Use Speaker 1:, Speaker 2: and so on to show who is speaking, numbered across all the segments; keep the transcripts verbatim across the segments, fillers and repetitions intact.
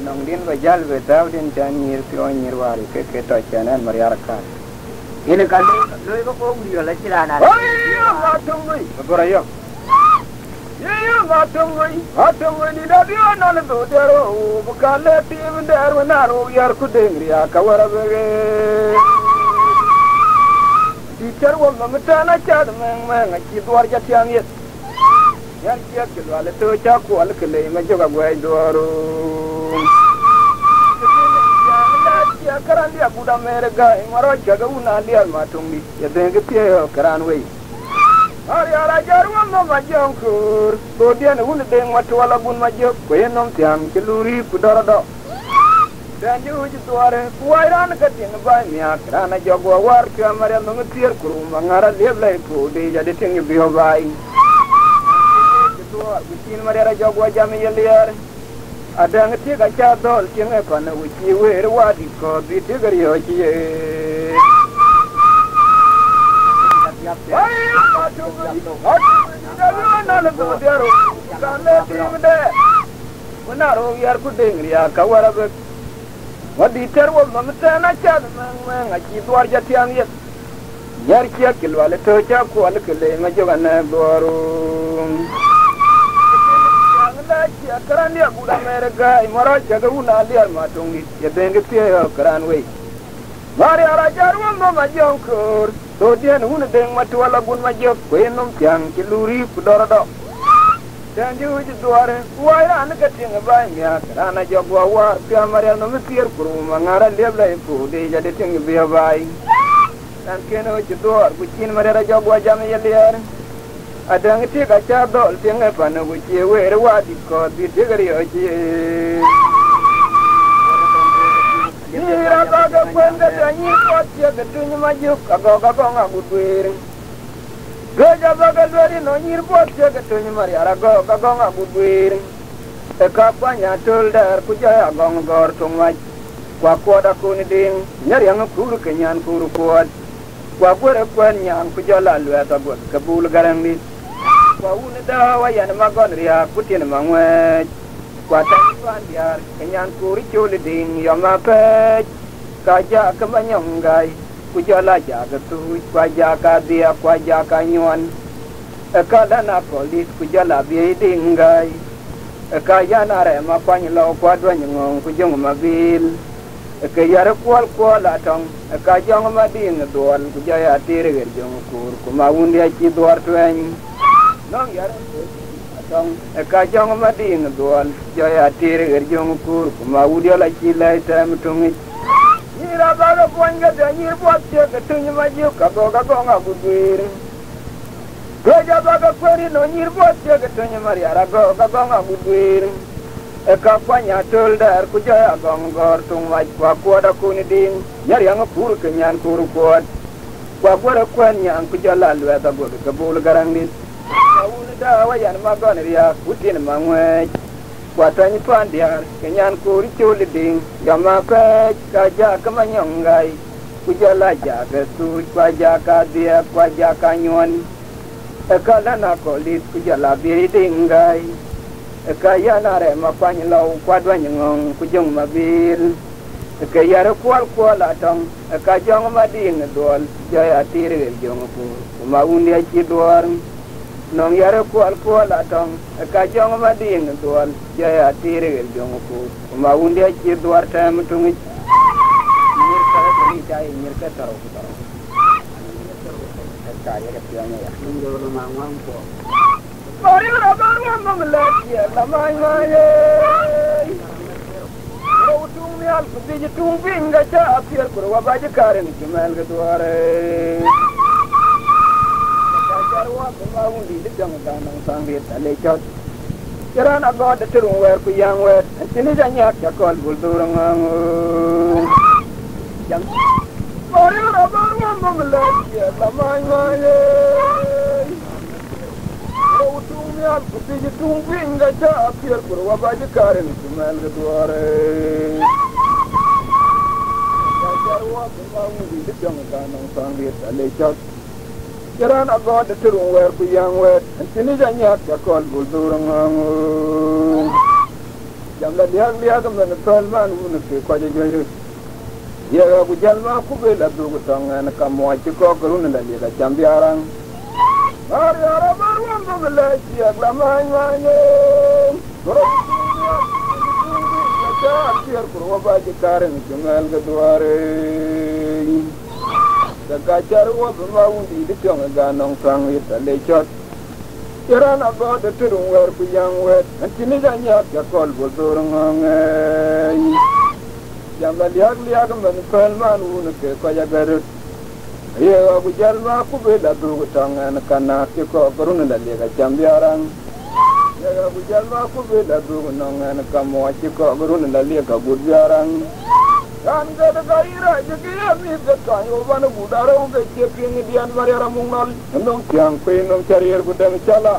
Speaker 1: nong din ba jal be taw din chan nyir pyo nyir wari ke ke to chanan mariara ka
Speaker 2: ini kan loi ko ko uri la chilana
Speaker 1: ai ma tum wi gora yo ye yo ma tum wi ma tum wi ni da dio na le do dero bu ka le tim der na ro yar ku dengri ya ka wara be di char wo ma mata na cha de men men a chi duar ja tiang ye yan chi ak lo le to cha ko al ke le ma jo ga gwa doro ya karan dia buda merga maro jaga una dia matumbi ya denge pie karan we ari ara jaru mo ma jonkur do dia ne un deng matu wala bun ma jok ko enom tiam keluri kudara do dan ju ji tuare kuairan ka tin ba mi akrana jogo war ka mare no tier kuru mangara leble ko de jadi ting bi ho bai to bitin mare ra jogo jami yeliar ada ngeti ga cha dol ting e pana uchi wer wadi ko bi tigar yo chi e ai ma tu da na na do dero ka le tim de una ro yar ku dengri ya ka wara be wadi ter wo ma mata na cha men men a chi duar ja tiang ye yar ki akil wala to cha ko al kele ma joga na doru ya karan dia buda merga imara jaga una liar matungi ya denge pie karan we mari ara jaru mo ma jonkur to dia una deng matu wala bun ma jok ko enom tiang kiluri kudora do dan ju ji duare waira an ka ting ba mi karan jog wa war pia mari no mi pier kuru mangara lebla fu de ja de ting bi bai dan keno ji duar bu chin mari ara jog wa jam ye liar adang ti ga cha dol ting e pana bu che wer wa di ko di tigari o che ni ra ga ga kwenda da ni ko che ga tu ni ma ju ka ga ga ga bu wer ga ja ba ga ri no ni ko che ga tu ni ma ra ga ga ga bu wer e ka pa nya tol dar ku ja ga ngong gor tung ma kwa ko da ku ni ding nyar yang ku ru ke nyan ku ru ko kwa ko re kwa nyan ku ja la lu ta go ka bul garang ni kwa une da wa yan magon ria kutin mangwe kwa tan kwan diar kenyan kuri chuli ding yo ma pe ka ja ka manyong gai ku ja la ja ga tu kwa ja ka dia kwa ja ka nyon e ka da na polis ku ja la bi ding gai e ka ya na re ma kwa ni lo kwa do nyong ku jong ma bil e ka ya re kwal kwal atong e ka jong ma ding dol ku ja ya tire ger jong kur ku ma unde chi dwar twen nong yar atong e ka jong ma ding dol jo ya tire ger jong kur ku ma udio la chi lai tam tungi ni ra ba ga ponga de ni bo che ke tunyi ma ju ka go ga go nga bu dir go ja ba ga kweri no ni bo che ke tunyi ma ya ra go ga go nga bu dir e ka kwanya tol dar ku jo ya gong gor tung wa kwa ko da ku ni ding yar yang kur ke nyan kur ko kwa ko da kwan nyang ku jo la lu ta go ka bul garang ni awun da wa yan ma gon ria kutin ma ngwe kwa tan pan dia kenyan ku ri chul ding ya ma ka ka ja ka ma nyong gai ku ja la ja ka su kwa ja ka dia kwa ja ka nyon e ka la na ko lit ku ja la bi ding gai e ka ya na re ma kwa ni lo kwa do nyong ku jong ma bil e ka ya re kwal kwal atong e ka jong ma ding dol ja ya tire jong ku ma un ya chi dor nong yare kwal kwal atong ka jong ma ding dol ja ya tire gel jong ku ma unde chi dwar tam tungi nir ka ni jai nir ka taro ku taro ka ya ka tianya ya ndo lo ma ngam ko ori ra ba ma ma la ya la ma ma ye o tung mi al ku bi tung binga cha apier ku wa ba ji kare ni mel ga dware wa ma undi de jang da nang sang ri ta le chot kiran ago de turun wer ku yang wer tini janya ka kol bul durang jam ori ra ba ma ma la ya la ma ma ye o tung mi al ku bi tung binga cha apier ku wa ba ji kare ni mel ga duare ka jar wa ma undi de jang da nang sang ri ta le chot kiran ago de turun wer ku yang wer tini janya ka kol bul durang jam la liag liag men pelman un ke ko je je ye ga bu jalma ku be la du tong an ka mo ci ko ko un la liga jambiarang mar yara mar won do la ci ak la ma ma ne ro ta tier ko ba ji karen jungal ga duare da ka jar wo ba un di de tong ga nong sang it le chot Irana ba de turun wer ku yang wet antini da nya ka kol bo dorong ngai jamba liag liag men pelman un ke ko ya garut ye wa bu jalma ku be la du tangan kana ke ko korun la lega jambiarang ye wa bu jalma ku be la du nongan ka mo ci ko korun la lega budjarang kan ga da gaira je ke ya mi ga ka yo ban bu daro ga ke pin dian mariara mungal nong kyang pe nong charier budam chala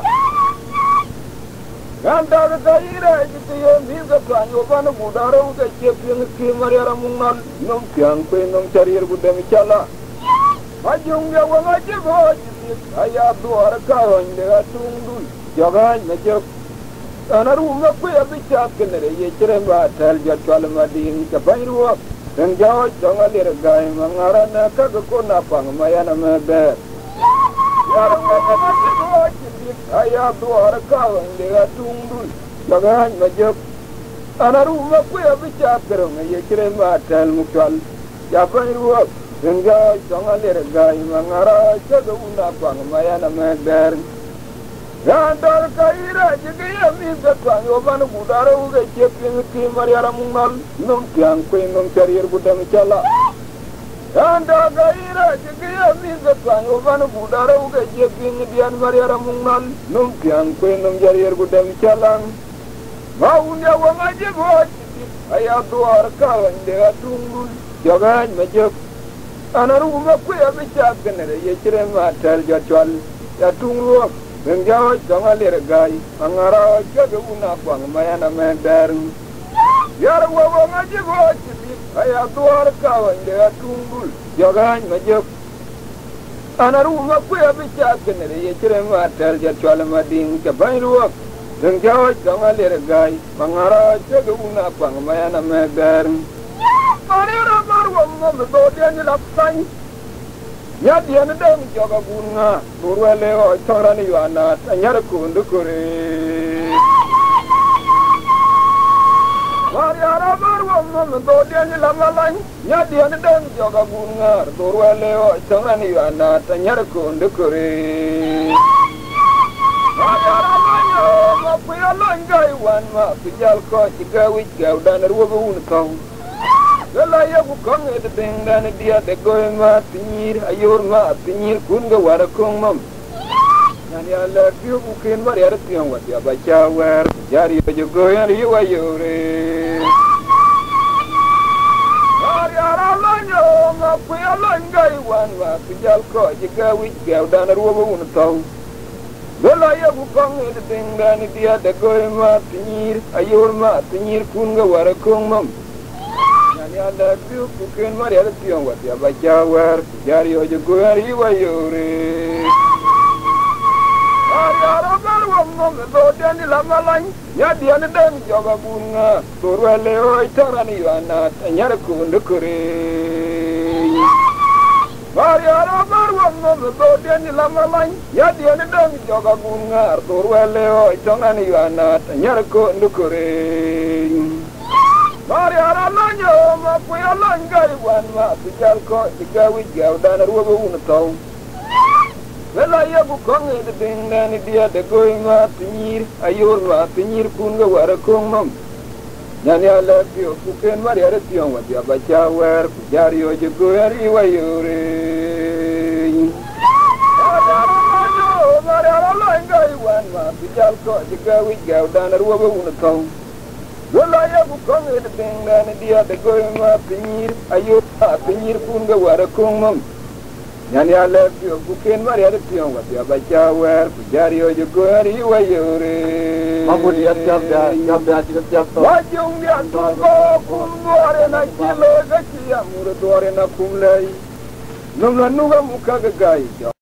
Speaker 1: kan da ga gaira je ke ya mi ga ka yo ban bu daro ga ke pin ki mariara mungal nong kyang pe nong charier budam chala Majung ya wang aja boh, ayah dua rakawan dia tunggu, jangan macam, anak rumah ku ya bicara kena ye cerem batal jadwal mading capai ruak, dan jauh jangan lirgai mengarana kagak kona pang maya nama ber. Yarang aja boh, ayah dua rakawan dia tunggu, jangan macam, anak rumah ku ya bicara kena ye cerem batal mukwal, capai ruak. Enggak, jangan lirgai mengara jaga una pang maya nama ber. Gandar kaira jadi ya minta pang oban budara uga cepin ki mariara mungal nong tiang kue nong carir budang cala. Gandar kaira jadi ya minta pang oban budara uga cepin dian mariara mungal nong tiang kue nong carir budang cala. Maunya wang aja bos, ayah dua kawan dia tunggu jangan macam. Anak rumah ku ya bicara kena ye cerem batal jadwal ya tunggu menjauh jangan lirgai mengara jaga una pang maya nama ber. Biar wawang aja bos, ayah dua kawan dia tunggu jangan macam. Anak rumah ku ya bicara kena ye cerem batal jadwal mading capai ruak menjauh jangan lirgai mengara jaga una pang maya nama ber. Mariara marwam ngam do dia ni lapsai ya dia ni dang jaga bunga burwele o torani wana tanyar kundu kure Mariara marwam ngam do dia ni lamalai ya dia ni dang jaga bunga burwele o torani wana tanyar kundu kure Mariara manyo mapuya langai wan ma pijal ko cigawi gau dan ruwa unkau Kalau ya bukan itu dengan dia degoy mati nyir ayur mati nyir kun ga warakong mam. Yani Allah dia bukan mari ada tiang wat ya baca war jari jogoy ari wayure. Mari Allah nyo ngapu ya langai wan wa pijal ko jika wit gau dan ruwa bun tau. Kalau ya bukan itu dengan dia degoy mati nyir ayur mati nyir kun ga warakong mam. Ya Allah tu bukan mari ada tiang wat ya baca war jari ojo goyari wayore Mari arab arwam nom do dia ni lama lain ya dia ni dan jaga bunga turwele oi tarani wana tanyar kundu kure Mari arab arwam nom do dia ni lama lain ya dia ni dan jaga bunga turwele oi tarani wana tanyar kundu kure Mari aralanya mapu ya langai wan ma pijal ko digawi gau dan ruwa bun tau. Bela ya bukan itu dengan dia degoy ma tinyir ayur ma tinyir kun ga warakong mam. Yani ala bio bukan mari ada tiang wat ya baca war jari ojo goyari wayure. Mari aralanya wan ma pijal ko digawi gau dan ruwa bun tau. Wala ya bukan itu dengan dia degoy ma pinyir ayur ma pinyir pun ga warakong mam. Yani ala bio bukan mari ada tiang wat ya baca war jari ojo goyari wayure.
Speaker 2: Mampu dia tiap dia tiap dia tiap tiap tu.
Speaker 1: Wajung dia tunggu kum duare nak kilo gaci ya murut duare nak kum lay. Nunggu nunggu muka gagai.